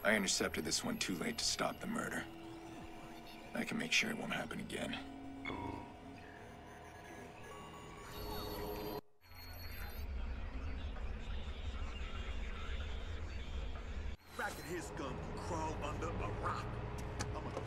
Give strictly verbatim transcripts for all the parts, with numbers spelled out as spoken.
I intercepted this one too late to stop the murder. I can make sure it won't happen again. Back at his gun, crawl under a rock. I'm a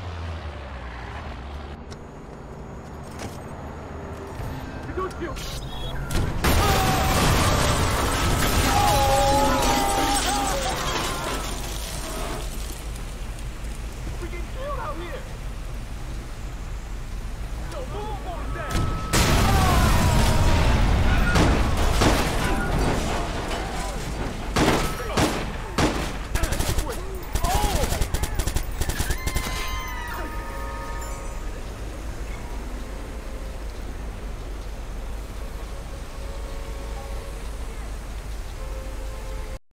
Don't you?